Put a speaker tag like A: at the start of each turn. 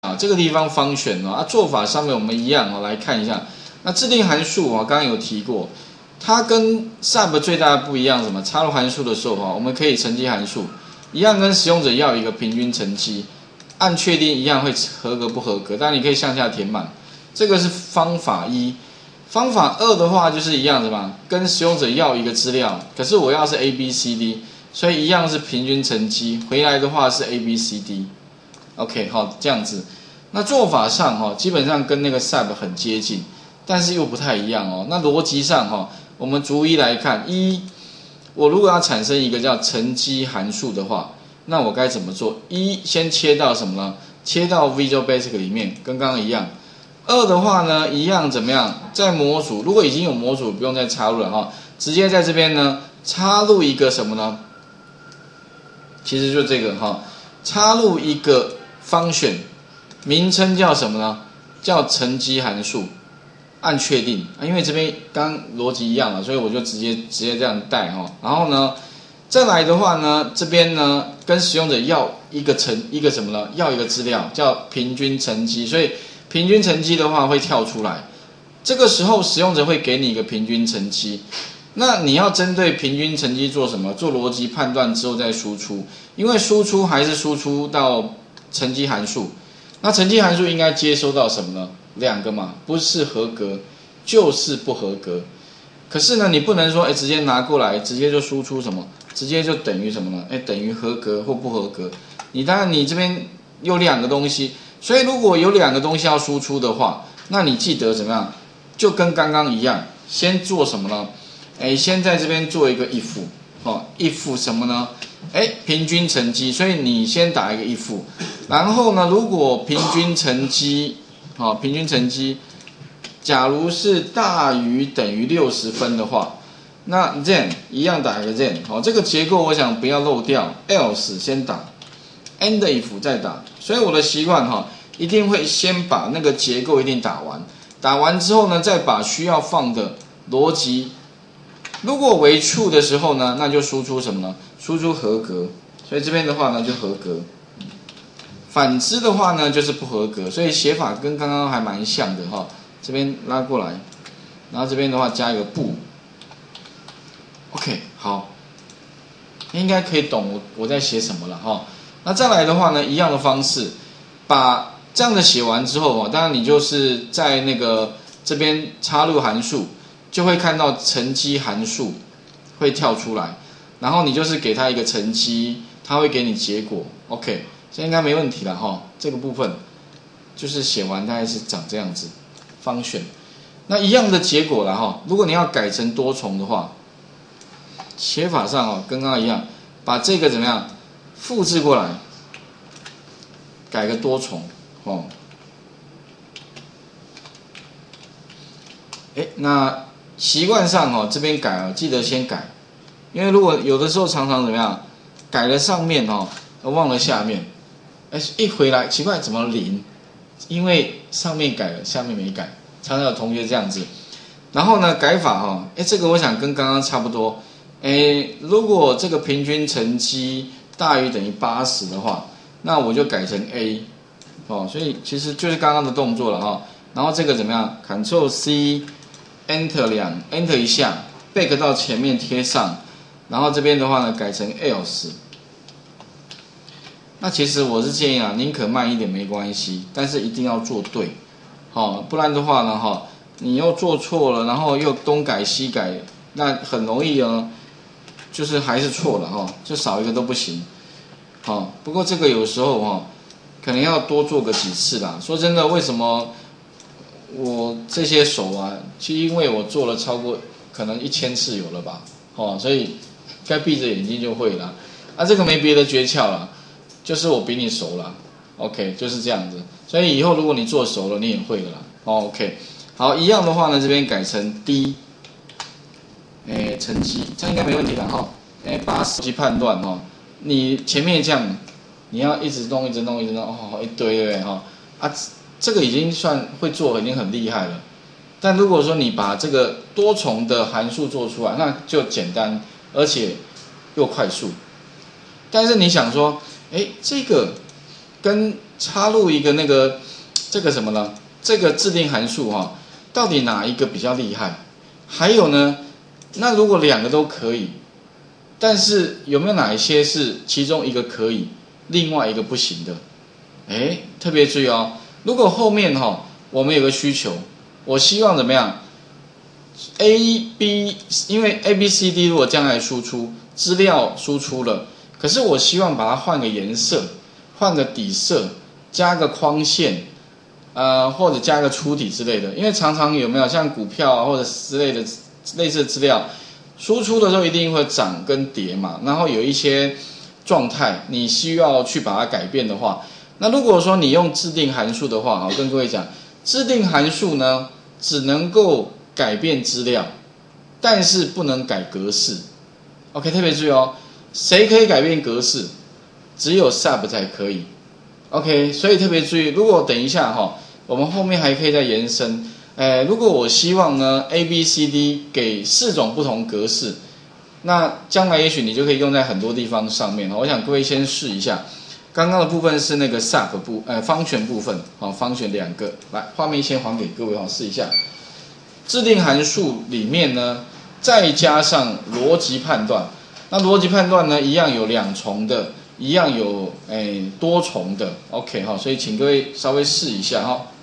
A: 啊，这个地方方选啊，做法上面我们一样啊，来看一下。那制定函数啊，刚刚有提过，它跟 sub 最大的不一样什么？插入函数的时候啊，我们可以乘积函数，一样跟使用者要一个平均乘积，按确定一样会合格不合格，但你可以向下填满。这个是方法一。方法二的话就是一样的嘛，跟使用者要一个资料，可是我要是 A B C D， 所以一样是平均乘积，回来的话是 A B C D。OK， 好，这样子。那做法上哈，基本上跟那个 sub 很接近，但是又不太一样哦。那逻辑上哈，我们逐一来看。一，我如果要产生一个叫乘积函数的话，那我该怎么做？一，先切到什么呢？切到 Visual Basic 里面，跟刚刚一样。二的话呢，一样怎么样？在模组，如果已经有模组，不用再插入了哈，直接在这边呢插入一个什么呢？其实就这个哈，插入一个function，名称叫什么呢？叫乘积函数，按确定啊，因为这边刚逻辑一样了，所以我就直接这样带哈。然后呢，再来的话呢，这边呢跟使用者要一个什么呢？要一个资料叫平均乘积，所以平均乘积的话会跳出来，这个时候使用者会给你一个平均乘积。那你要针对平均乘积做什么？做逻辑判断之后再输出，因为输出还是输出到乘积函数。那乘积函数应该接收到什么呢？两个嘛，不是合格就是不合格。可是呢，你不能说直接拿过来，直接就输出什么，直接就等于什么呢？等于合格或不合格。当然你这边有两个东西，所以如果有两个东西要输出的话，那你记得怎么样？就跟刚刚一样，先做什么呢？先在这边做一个 if，if 什么呢？平均乘积，所以你先打一个 if， 然后呢，如果平均乘积，假如是大于等于60分的话，那 then 一样打一个 then， 这个结构我想不要漏掉 ，else 先打 ，end if 再打，所以我的习惯一定会先把那个结构一定打完，打完之后呢，再把需要放的逻辑。如果为 true 的时候呢，那就输出什么呢？输出合格，所以这边的话呢就合格。反之的话呢就是不合格，所以写法跟刚刚还蛮像的哈。这边拉过来，然后这边的话加一个不。OK， 好，应该可以懂我在写什么了哈。那再来的话呢，一样的方式，把这样的写完之后当然你就是在那个这边插入函数。就会看到乘积函数会跳出来，然后你就是给它一个乘积，它会给你结果。OK， 这应该没问题了哈。这个部分就是写完大概是长这样子，方选。那一样的结果了哈。如果你要改成多重的话，写法上跟刚刚一样，把这个怎么样复制过来，改个多重那习惯上这边改记得先改，因为如果有的时候常常怎么样，改了上面忘了下面，一回来奇怪怎么0？因为上面改了，下面没改，常常有同学这样子。然后呢，改法这个我想跟刚刚差不多。如果这个平均乘积大于等于80的话，那我就改成 A，所以其实就是刚刚的动作了然后这个怎么样 ？Ctrl C。Enter 一下 ，back 到前面贴上，然后这边的话呢改成 else。那其实我是建议宁可慢一点没关系，但是一定要做对，不然的话呢你又做错了，然后又东改西改，那很容易就是还是错了就少一个都不行，不过这个有时候可能要多做个几次啦。说真的，为什么？我这些手其实因为我做了超过可能1000次有了吧，所以该闭着眼睛就会了。这个没别的诀窍了，就是我比你熟了。OK， 就是这样子。所以以后如果你做熟了，你也会了啦。OK， 好，一样的话呢，这边改成 D， 乘积，这样应该没问题了80级判断你前面这样，你要一直弄，一直弄，一堆对不对这个已经算会做，已经很厉害了。但如果说你把这个多重的函数做出来，那就简单，而且又快速。但是你想说，这个跟插入一个那个这个什么呢？这个制定函数哈，到底哪一个比较厉害？还有呢，那如果两个都可以，但是有没有哪一些是其中一个可以，另外一个不行的？哎，特别注意哦，如果后面我们有个需求，我希望怎么样因为 A、B、C、D 如果将来输出资料输出了，可是我希望把它换个颜色，换个底色，加个框线，或者加个粗体之类的，因为常常有没有像股票或者之类的类似的资料，输出的时候一定会涨跟跌嘛，然后有一些状态你需要去把它改变的话，那如果说你用制定函数的话，跟各位讲，制定函数呢只能够改变资料，但是不能改格式。OK， 特别注意哦，谁可以改变格式？只有 sub 才可以。OK， 所以特别注意，如果等一下我们后面还可以再延伸。如果我希望呢 A、B、C、D 给4种不同格式，那将来也许你就可以用在很多地方上面。我想各位先试一下。刚刚的部分是那个 sub 方权部分，方权2个。来，画面先还给各位试一下。制定函数里面呢，再加上逻辑判断。那逻辑判断呢，一样有2重的，一样有多重的。OK 所以请各位稍微试一下